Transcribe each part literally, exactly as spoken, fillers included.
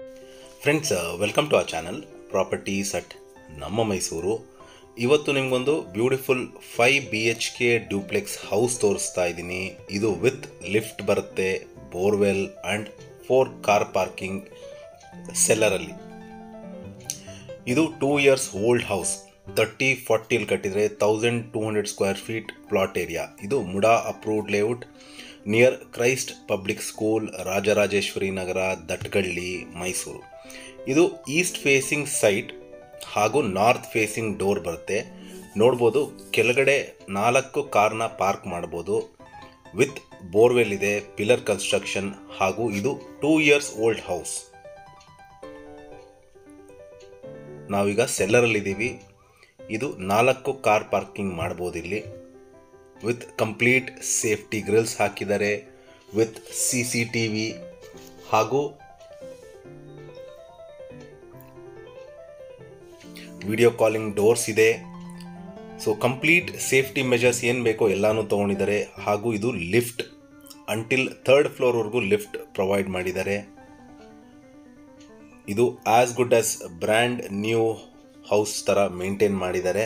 Friends, welcome to our channel properties at ನಮ್ಮ ಮೈಸೂರು. ಇವತ್ತು ನಿಮಗೊಂದು beautiful five B H K duplex house ತೋರಿಸ್ತಾ ಇದ್ದೀನಿ. ಇದು ವಿತ್ ಲಿಫ್ಟ್ ಬರುತ್ತೆ, borewell and four car parking ಸೆಲ್ಲರಲ್ಲಿ. ಇದು two years old house. Thirty ಫಾರ್ಟಿಲಿ ಕಟ್ಟಿದರೆ thousand two hundred square feet plot area. ಇದು MUDA approved layout near Christ public school, Rajarajeshwari Nagar, Datagalli, Mysuru. ಇದು ಈಸ್ಟ್ ಫೇಸಿಂಗ್ ಸೈಟ್ ಹಾಗೂ ನಾರ್ತ್ ಫೇಸಿಂಗ್ ಡೋರ್ ಬರುತ್ತೆ. ನೋಡ್ಬೋದು, ಕೆಳಗಡೆ ನಾಲ್ಕು ಕಾರ್ನ ಪಾರ್ಕ್ ಮಾಡ್ಬೋದು. ವಿತ್ ಬೋರ್ವೆಲ್ ಇದೆ, ಪಿಲ್ಲರ್ ಕನ್ಸ್ಟ್ರಕ್ಷನ್, ಹಾಗೂ ಇದು ಟೂ ಇಯರ್ಸ್ ಓಲ್ಡ್ ಹೌಸ್. ನಾವೀಗ ಸೆಲ್ಲರಲ್ಲಿದ್ದೀವಿ. ಇದು ನಾಲ್ಕು ಕಾರ್ ಪಾರ್ಕಿಂಗ್ ಮಾಡ್ಬೋದು ಇಲ್ಲಿ. ವಿತ್ ಕಂಪ್ಲೀಟ್ ಸೇಫ್ಟಿ ಗ್ರಿಲ್ಸ್ ಹಾಕಿದ್ದಾರೆ, with C C T V ಹಾಗೂ ವಿಡಿಯೋ ಕಾಲಿಂಗ್ ಡೋರ್ಸ್ ಇದೆ. ಸೊ ಕಂಪ್ಲೀಟ್ ಸೇಫ್ಟಿ ಮೆಜರ್ಸ್ ಏನು ಬೇಕೋ ಎಲ್ಲಾನು ತೊಗೊಂಡಿದ್ದಾರೆ. ಹಾಗೂ ಇದು ಲಿಫ್ಟ್ ಅಂಟಿಲ್ ಥರ್ಡ್ ಫ್ಲೋರ್ವರೆಗೂ ಲಿಫ್ಟ್ ಪ್ರೊವೈಡ್ ಮಾಡಿದ್ದಾರೆ. ಇದು as good as brand new house ಥರ ಮೇಂಟೈನ್ ಮಾಡಿದ್ದಾರೆ.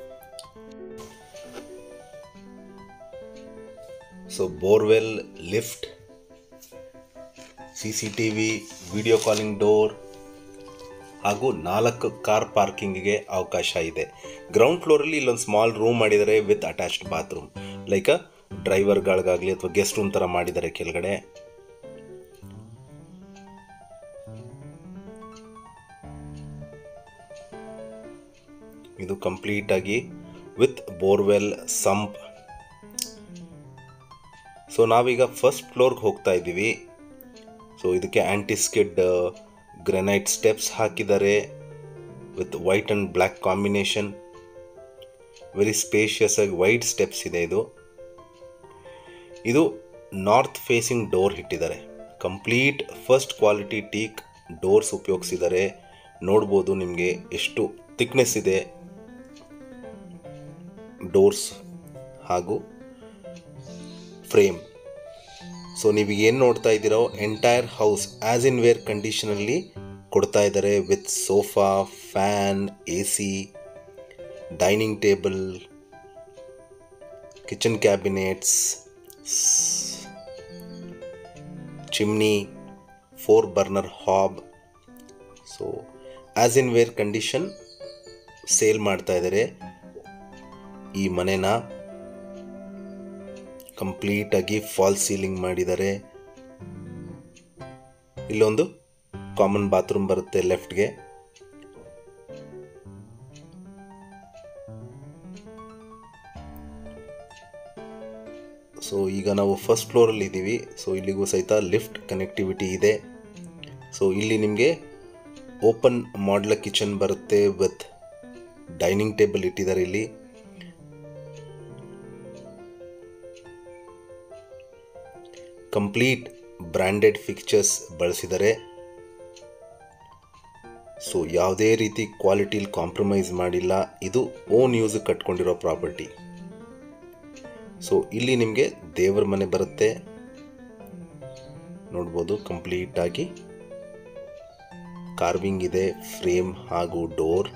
So borewell, lift, C C T V, video calling door ಹಾಗೂ ನಾಲ್ಕು ಕಾರ್ ಪಾರ್ಕಿಂಗ್ಗೆ ಅವಕಾಶ ಇದೆ. ಗ್ರೌಂಡ್ ಫ್ಲೋರಲ್ಲಿ ಇಲ್ಲೊಂದು ಸ್ಮಾಲ್ ರೂಮ್ ಮಾಡಿದ್ದಾರೆ ವಿತ್ ಅಟ್ಯಾಚ್ಡ್ ಬಾತ್ರೂಮ್. ಲೈಕ್ ಡ್ರೈವರ್ಗಳಿಗಾಗಲಿ ಅಥವಾ ಗೆಸ್ಟ್ ರೂಮ್ ಥರ ಮಾಡಿದ್ದಾರೆ ಕೆಳಗಡೆ. ಇದು ಕಂಪ್ಲೀಟ್ ಆಗಿ ವಿತ್ ಬೋರ್ವೆಲ್, ಸಂಪ್. ಸೊ ನಾವೀಗ ಫಸ್ಟ್ ಫ್ಲೋರ್ಗೆ ಹೋಗ್ತಾ ಇದ್ದೀವಿ. ಸೊ ಇದಕ್ಕೆ ಆ್ಯಂಟಿ ಸ್ಕಿಡ್ ಗ್ರೆನೈಟ್ ಸ್ಟೆಪ್ಸ್ ಹಾಕಿದ್ದಾರೆ with white and black combination. Very spacious ಆಗಿ ವೈಡ್ ಸ್ಟೆಪ್ಸ್ ಇದೆ. ಇದು ಇದು ನಾರ್ತ್ ಫೇಸಿಂಗ್ ಡೋರ್ ಇಟ್ಟಿದ್ದಾರೆ. Complete first quality teak doors ಉಪಯೋಗಿಸಿದ್ದಾರೆ. ನೋಡ್ಬೋದು ನಿಮಗೆ ಎಷ್ಟು ಥಿಕ್ನೆಸ್ ಇದೆ ಡೋರ್ಸ್ ಹಾಗೂ ಫ್ರೇಮ್. ಸೊ ನೀವು ಏನು ನೋಡ್ತಾ ಇದ್ದೀರೋ entire house as in where ಕಂಡೀಷನಲ್ಲಿ ಕೊಡ್ತಾ ಇದ್ದಾರೆ. With sofa, fan, A C, dining table, kitchen cabinets, chimney, four burner hob. So as in where condition sale ಮಾಡ್ತಾ ಇದ್ದಾರೆ ಈ ಮನೆನ. ಕಂಪ್ಲೀಟ್ ಆಗಿ ಫಾಲ್ ಸೀಲಿಂಗ್ ಮಾಡಿದ್ದಾರೆ. ಇಲ್ಲೊಂದು ಕಾಮನ್ ಬಾತ್ರೂಮ್ ಬರುತ್ತೆ ಲೆಫ್ಟ್ಗೆ. ಸೊ ಈಗ ನಾವು ಫಸ್ಟ್ ಫ್ಲೋರಲ್ಲಿ ಇದ್ದೀವಿ. ಸೊ ಇಲ್ಲಿಗೂ ಸಹಿತ ಲಿಫ್ಟ್ ಕನೆಕ್ಟಿವಿಟಿ ಇದೆ. ಸೊ ಇಲ್ಲಿ ನಿಮಗೆ ಓಪನ್ ಮಾಡ್ಯುಲರ್ ಕಿಚನ್ ಬರುತ್ತೆ ವಿತ್ ಡೈನಿಂಗ್ ಟೇಬಲ್ ಇಟ್ಟಿದ್ದಾರೆ. ಇಲ್ಲಿ ಕಂಪ್ಲೀಟ್ ಬ್ರ್ಯಾಂಡೆಡ್ ಫಿಕ್ಚರ್ಸ್ ಬಳಸಿದ್ದಾರೆ. ಸೊ ಯಾವುದೇ ರೀತಿ ಕ್ವಾಲಿಟಿಲಿ ಕಾಂಪ್ರಮೈಸ್ ಮಾಡಿಲ್ಲ. ಇದು ಓನ್ ಯೂಸ್ ಕಟ್ಕೊಂಡಿರೋ ಪ್ರಾಪರ್ಟಿ. ಸೊ ಇಲ್ಲಿ ನಿಮಗೆ ದೇವರ ಮನೆ ಬರುತ್ತೆ. ನೋಡ್ಬೋದು, ಕಂಪ್ಲೀಟ್ ಆಗಿ ಕಾರ್ವಿಂಗ್ ಇದೆ, ಫ್ರೇಮ್ ಹಾಗೂ ಡೋರ್.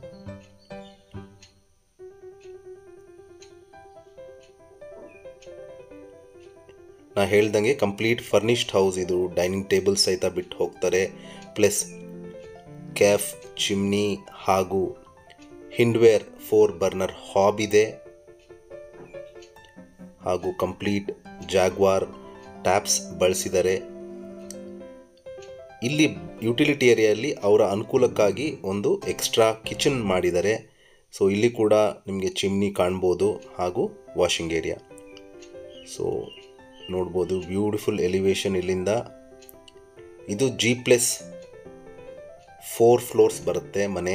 ನಾ ಹೇಳ್ದಂಗೆ ಕಂಪ್ಲೀಟ್ ಫರ್ನಿಶ್ಡ್ ಹೌಸ್. ಇದು ಡೈನಿಂಗ್ ಟೇಬಲ್ ಸಹಿತ ಬಿಟ್ಟು ಹೋಗ್ತಾರೆ. ಪ್ಲಸ್ ಕ್ಯಾಫ್, ಚಿಮ್ನಿ ಹಾಗೂ ಹಿಂಡ್ವೇರ್ ಫೋರ್ ಬರ್ನರ್ ಹಾಬ್ ಇದೆ. ಹಾಗೂ ಕಂಪ್ಲೀಟ್ ಜಾಗ್ವಾರ್ ಟ್ಯಾಪ್ಸ್ ಬಳಸಿದ್ದಾರೆ. ಇಲ್ಲಿ ಯುಟಿಲಿಟಿ ಏರಿಯಾದಲ್ಲಿ ಅವರ ಅನುಕೂಲಕ್ಕಾಗಿ ಒಂದು ಎಕ್ಸ್ಟ್ರಾ ಕಿಚನ್ ಮಾಡಿದ್ದಾರೆ. ಸೊ ಇಲ್ಲಿ ಕೂಡ ನಿಮಗೆ ಚಿಮ್ನಿ ಕಾಣ್ಬೋದು ಹಾಗೂ ವಾಷಿಂಗ್ ಏರಿಯಾ. ಸೊ ನೋಡ್ಬೋದು, ಬ್ಯೂಟಿಫುಲ್ ಎಲಿವೇಶನ್ ಇಲ್ಲಿಂದ. ಇದು ಜಿ ಪ್ಲಸ್ ಫೋರ್ ಫ್ಲೋರ್ಸ್ ಬರುತ್ತೆ ಮನೆ.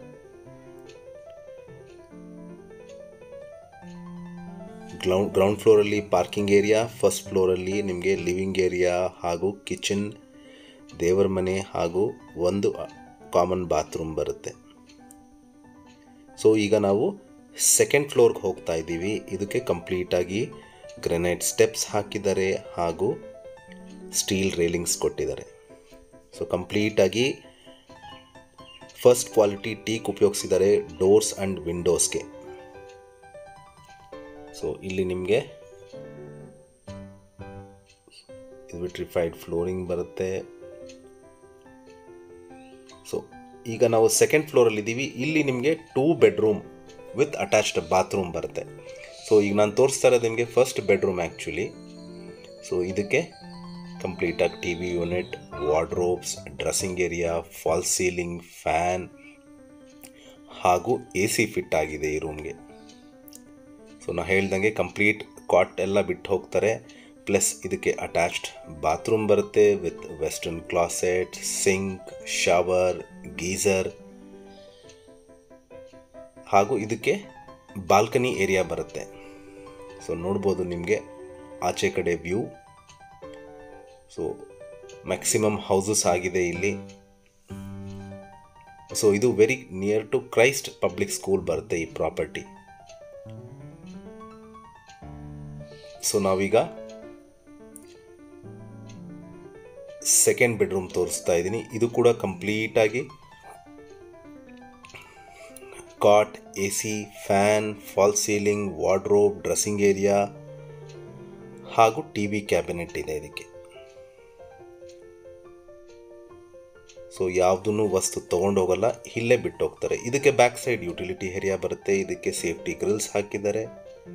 ಗ್ರೌಂಡ್ ಗ್ರೌಂಡ್ ಫ್ಲೋರಲ್ಲಿ ಪಾರ್ಕಿಂಗ್ ಏರಿಯಾ, ಫಸ್ಟ್ ಫ್ಲೋರಲ್ಲಿ ನಿಮಗೆ ಲಿವಿಂಗ್ ಏರಿಯಾ ಹಾಗೂ ಕಿಚನ್, ದೇವರ ಮನೆ ಹಾಗೂ ಒಂದು ಕಾಮನ್ ಬಾತ್ರೂಮ್ ಬರುತ್ತೆ. ಸೊ ಈಗ ನಾವು ಸೆಕೆಂಡ್ ಫ್ಲೋರ್ಗೆ ಹೋಗ್ತಾ ಇದ್ದೀವಿ. ಇದಕ್ಕೆ ಕಂಪ್ಲೀಟಾಗಿ ಗ್ರೆನೈಟ್ ಸ್ಟೆಪ್ಸ್ ಹಾಕಿದ್ದಾರೆ ಹಾಗೂ ಸ್ಟೀಲ್ ರೇಲಿಂಗ್ಸ್ ಕೊಟ್ಟಿದ್ದಾರೆ. ಸೊ ಕಂಪ್ಲೀಟಾಗಿ ಫಸ್ಟ್ ಕ್ವಾಲಿಟಿ ಟೀಕ್ ಉಪಯೋಗಿಸಿದ್ದಾರೆ ಡೋರ್ಸ್ ಆ್ಯಂಡ್ ವಿಂಡೋಸ್ಗೆ. ಸೊ ಇಲ್ಲಿ ನಿಮಗೆ ವಿಟ್ರಿಫೈಡ್ ಫ್ಲೋರಿಂಗ್ ಬರುತ್ತೆ. ಸೊ ಈಗ ನಾವು ಸೆಕೆಂಡ್ ಫ್ಲೋರಲ್ಲಿ ಇದ್ದೀವಿ. ಇಲ್ಲಿ ನಿಮಗೆ two bedroom with attached bathroom ಬರುತ್ತೆ. ಸೊ ಈಗ ನಾನು ತೋರಿಸ್ತಾ ಇರೋದು ನಿಮಗೆ ಫಸ್ಟ್ ಬೆಡ್ರೂಮ್ ಆ್ಯಕ್ಚುಲಿ. ಸೊ ಇದಕ್ಕೆ ಕಂಪ್ಲೀಟಾಗಿ T V unit, wardrobes, dressing area, false ceiling, fan ಹಾಗೂ ಎ ಸಿ ಫಿಟ್ ಆಗಿದೆ ಈ ರೂಮ್ಗೆ. ಸೊ ನಾನು ಹೇಳ್ದಂಗೆ ಕಂಪ್ಲೀಟ್ ಕಾಟ್ ಎಲ್ಲ ಬಿಟ್ಟು ಹೋಗ್ತಾರೆ. ಪ್ಲಸ್ ಇದಕ್ಕೆ ಅಟ್ಯಾಚ್ಡ್ ಬಾತ್ರೂಮ್ ಬರುತ್ತೆ with western closet, sink, shower, geyser ಹಾಗೂ ಇದಕ್ಕೆ ಬಾಲ್ಕನಿ ಏರಿಯಾ ಬರುತ್ತೆ. ಸೊ ನೋಡ್ಬೋದು ನಿಮಗೆ ಆಚೆ ಕಡೆ ವ್ಯೂ. ಸೊ ಮ್ಯಾಕ್ಸಿಮಮ್ ಹೌಸಸ್ ಆಗಿದೆ ಇಲ್ಲಿ. ಸೊ ಇದು very near to Christ public school ಬರುತ್ತೆ ಈ ಪ್ರಾಪರ್ಟಿ. ಸೊ ನಾವೀಗ ಸೆಕೆಂಡ್ ಬೆಡ್ರೂಮ್ ತೋರಿಸ್ತಾ ಇದ್ದೀನಿ. ಇದು ಕೂಡ ಕಂಪ್ಲೀಟಾಗಿ cot, A C, fan, fall ceiling, wardrobe, dressing area ಹಾಗೂ ಟಿ ವಿ ಕ್ಯಾಬಿನೆಟ್ ಇದೆ ಇದಕ್ಕೆ. ಸೊ ಯಾವುದನ್ನು ವಸ್ತು ತೊಗೊಂಡೋಗಲ್ಲ, ಇಲ್ಲೇ ಬಿಟ್ಟು ಹೋಗ್ತಾರೆ. ಇದಕ್ಕೆ ಬ್ಯಾಕ್ ಸೈಡ್ ಯುಟಿಲಿಟಿ ಏರಿಯಾ ಬರುತ್ತೆ. ಇದಕ್ಕೆ ಸೇಫ್ಟಿ ಗ್ರಿಲ್ಸ್ ಹಾಕಿದ್ದಾರೆ.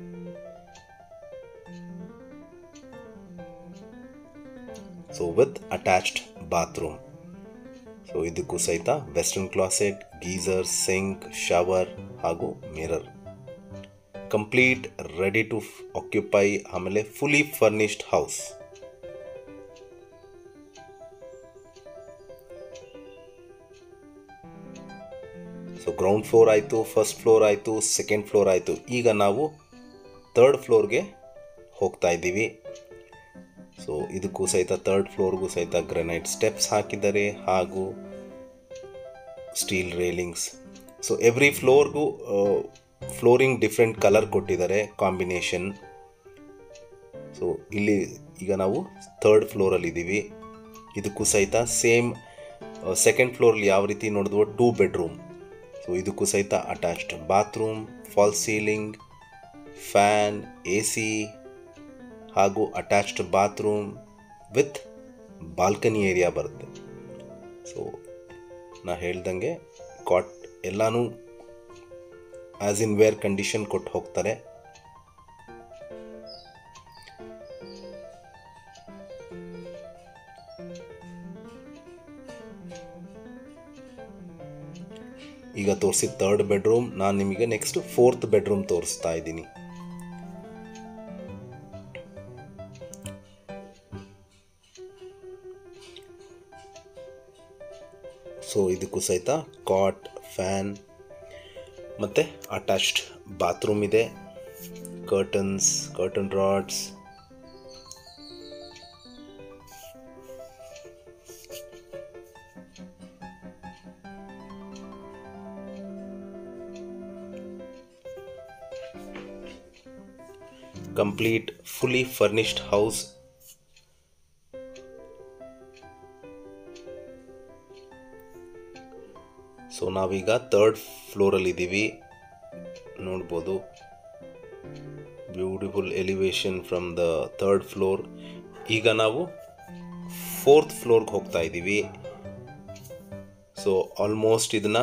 So with attached bathroom. So ಇದಕ್ಕೂ ಸಹಿತ western closet, geyser, sink, shower ಹಾಗೂ mirror. Complete ready to occupy, ಆಮೇಲೆ fully furnished house. So ground floor ಆಯಿತು, ಫಸ್ಟ್ ಫ್ಲೋರ್ ಆಯಿತು, ಸೆಕೆಂಡ್ ಫ್ಲೋರ್ ಆಯಿತು. ಈಗ ನಾವು ಥರ್ಡ್ ಫ್ಲೋರ್ಗೆ ಹೋಗ್ತಾ ಇದ್ದೀವಿ. ಸೊ ಇದಕ್ಕೂ ಸಹಿತ ಥರ್ಡ್ ಫ್ಲೋರ್ಗೂ ಸಹಿತ ಗ್ರೆನೈಟ್ ಸ್ಟೆಪ್ಸ್ ಹಾಕಿದ್ದಾರೆ ಹಾಗೂ ಸ್ಟೀಲ್ ರೇಲಿಂಗ್ಸ್. ಸೊ ಎವ್ರಿ ಫ್ಲೋರ್ಗೂ ಫ್ಲೋರಿಂಗ್ ಡಿಫ್ರೆಂಟ್ ಕಲರ್ ಕೊಟ್ಟಿದ್ದಾರೆ, ಕಾಂಬಿನೇಷನ್. ಸೊ ಇಲ್ಲಿ ಈಗ ನಾವು ಥರ್ಡ್ ಫ್ಲೋರಲ್ಲಿ ಇದ್ದೀವಿ. ಇದಕ್ಕೂ ಸಹಿತ ಸೇಮ್ ಸೆಕೆಂಡ್ ಫ್ಲೋರಲ್ಲಿ ಯಾವ ರೀತಿ ನೋಡಿದ್ವೋ ಟೂ ಬೆಡ್ರೂಮ್. ಸೊ ಇದಕ್ಕೂ ಸಹಿತ attached bathroom, fall ceiling, fan, A C ಹಾಗೂ attached bathroom with balcony area ಬರುತ್ತೆ. ಸೊ ನಾ ಹೇಳ್ದಂಗೆ ಕಾಟ್ ಎಲ್ಲನೂ ಆ್ಯಸ್ ಇನ್ ವೇರ್ ಕಂಡೀಷನ್ ಕೊಟ್ಟು ಹೋಗ್ತಾರೆ. ಈಗ ತೋರಿಸಿದ ಥರ್ಡ್ ಬೆಡ್ರೂಮ್. ನಾನು ನಿಮಗೆ ನೆಕ್ಸ್ಟ್ ಫೋರ್ತ್ ಬೆಡ್ರೂಮ್ ತೋರಿಸ್ತಾ ಇದ್ದೀನಿ. ಸೊ ಇದಕ್ಕೂ ಸಹಿತ ಕಾಟ್, ಫ್ಯಾನ್ ಮತ್ತು ಅಟ್ಯಾಚ್ಡ್ ಬಾತ್ರೂಮ್ ಇದೆ. Curtains, curtain rods, complete fully furnished house. So ನಾವೀಗ ಥರ್ಡ್ ಫ್ಲೋರಲ್ಲಿ ಇದ್ದೀವಿ. ನೋಡ್ಬೋದು beautiful elevation from the third floor. ಈಗ ನಾವು ಫೋರ್ತ್ ಫ್ಲೋರ್ಗೆ ಹೋಗ್ತಾ ಇದ್ದೀವಿ. ಸೊ ಆಲ್ಮೋಸ್ಟ್ ಇದನ್ನ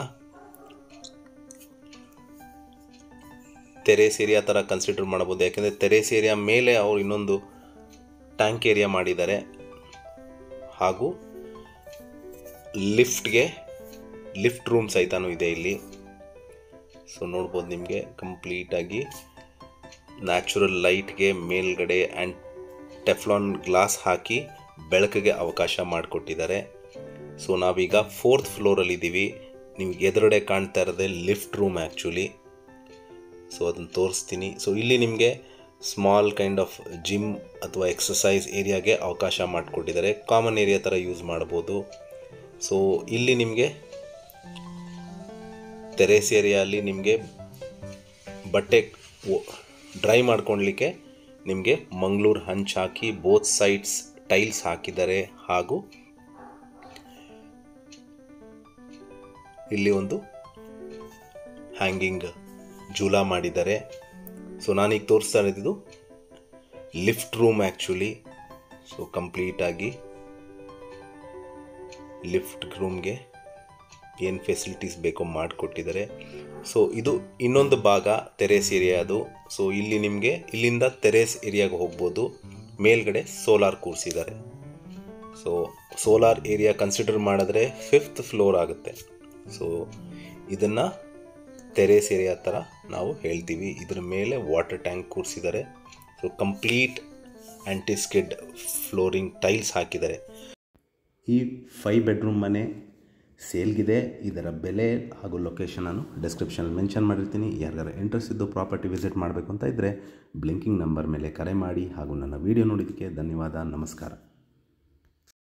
ಟೆರೇಸ್ ಏರಿಯಾ ಥರ ಕನ್ಸಿಡರ್ ಮಾಡ್ಬೋದು. ಯಾಕೆಂದರೆ ಟೆರೇಸ್ ಏರಿಯಾ ಮೇಲೆ ಅವರು ಇನ್ನೊಂದು ಟ್ಯಾಂಕ್ ಏರಿಯಾ ಮಾಡಿದ್ದಾರೆ ಹಾಗೂ ಲಿಫ್ಟ್ಗೆ ಲಿಫ್ಟ್ ರೂಮ್ ಸಹಿತನೂ ಇದೆ ಇಲ್ಲಿ. ಸೊ ನೋಡ್ಬೋದು ನಿಮಗೆ ಕಂಪ್ಲೀಟಾಗಿ ನ್ಯಾಚುರಲ್ ಲೈಟ್ಗೆ ಮೇಲ್ಗಡೆ ಆ್ಯಂಡ್ ಟೆಫ್ಲಾನ್ ಗ್ಲಾಸ್ ಹಾಕಿ ಬೆಳಕಿಗೆ ಅವಕಾಶ ಮಾಡಿಕೊಟ್ಟಿದ್ದಾರೆ. ಸೊ ನಾವೀಗ ಫೋರ್ತ್ ಫ್ಲೋರಲ್ಲಿದ್ದೀವಿ. ನಿಮ್ಗೆ ಎದುರುಗಡೆ ಕಾಣ್ತಾ ಇರೋದೇ ಲಿಫ್ಟ್ ರೂಮ್ ಆ್ಯಕ್ಚುಲಿ. ಸೊ ಅದನ್ನು ತೋರಿಸ್ತೀನಿ. ಸೊ ಇಲ್ಲಿ ನಿಮಗೆ ಸ್ಮಾಲ್ ಕೈಂಡ್ ಆಫ್ ಜಿಮ್ ಅಥವಾ ಎಕ್ಸಸೈಸ್ ಏರಿಯಾಗೆ ಅವಕಾಶ ಮಾಡಿಕೊಟ್ಟಿದ್ದಾರೆ. ಕಾಮನ್ ಏರಿಯಾ ಥರ ಯೂಸ್ ಮಾಡ್ಬೋದು. ಸೊ ಇಲ್ಲಿ ನಿಮಗೆ ಟೆರೇಸ್ ಏರಿಯಲ್ಲಿ ನಿಮಗೆ ಬಟ್ಟೆ ಡ್ರೈ ಮಾಡ್ಕೊಳ್ಲಿಕ್ಕೆ ನಿಮಗೆ ಮಂಗಳೂರು ಹಂಚ್ ಹಾಕಿ ಬೋತ್ ಸೈಡ್ಸ್ ಟೈಲ್ಸ್ ಹಾಕಿದ್ದಾರೆ ಹಾಗೂ ಇಲ್ಲಿ ಒಂದು ಹ್ಯಾಂಗಿಂಗ್ ಜೂಲಾ ಮಾಡಿದ್ದಾರೆ. ಸೊ ನಾನೀಗ ತೋರಿಸ್ತಾ ಇರೋದು ಲಿಫ್ಟ್ ರೂಮ್ ಆ್ಯಕ್ಚುಲಿ. ಸೊ ಕಂಪ್ಲೀಟಾಗಿ ಲಿಫ್ಟ್ ರೂಮ್ಗೆ ಏನು ಫೆಸಿಲಿಟೀಸ್ ಬೇಕೋ ಮಾಡಿಕೊಟ್ಟಿದ್ದಾರೆ. ಸೊ ಇದು ಇನ್ನೊಂದು ಭಾಗ ಟೆರೇಸ್ ಏರಿಯಾ ಅದು. ಸೊ ಇಲ್ಲಿ ನಿಮಗೆ ಇಲ್ಲಿಂದ ಟೆರೇಸ್ ಏರಿಯಾಗೆ ಹೋಗ್ಬೋದು. ಮೇಲ್ಗಡೆ ಸೋಲಾರ್ ಕೂರಿಸಿದ್ದಾರೆ. ಸೊ ಸೋಲಾರ್ ಏರಿಯಾ ಕನ್ಸಿಡರ್ ಮಾಡಿದ್ರೆ ಫಿಫ್ತ್ ಫ್ಲೋರ್ ಆಗುತ್ತೆ. ಸೊ ಇದನ್ನು ಟೆರೇಸ್ ಏರಿಯಾ ಥರ ನಾವು ಹೇಳ್ತೀವಿ. ಇದರ ಮೇಲೆ ವಾಟರ್ ಟ್ಯಾಂಕ್ ಕೂರಿಸಿದ್ದಾರೆ. So complete anti skid flooring tiles ಹಾಕಿದ್ದಾರೆ. ಈ ಫೈವ್ ಬೆಡ್ರೂಮ್ ಮನೆ ಸೇಲ್ಗಿದೆ. ಇದರ ಬೆಲೆ ಹಾಗೂ ಲೊಕೇಶನ್ ನಾನು ಡಿಸ್ಕ್ರಿಪ್ಷನಲ್ಲಿ ಮೆನ್ಷನ್ ಮಾಡಿರ್ತೀನಿ. ಯಾರಿಗಾರ ಇಂಟ್ರೆಸ್ಟ್ ಇದ್ದು ಪ್ರಾಪರ್ಟಿ ವಿಸಿಟ್ ಮಾಡಬೇಕು ಅಂತ ಇದ್ದರೆ ಬ್ಲಿಂಕಿಂಗ್ ನಂಬರ್ ಮೇಲೆ ಕರೆ ಮಾಡಿ. ಹಾಗೂ ನನ್ನ ವಿಡಿಯೋ ನೋಡಿದ್ದಕ್ಕೆ ಧನ್ಯವಾದ. ನಮಸ್ಕಾರ.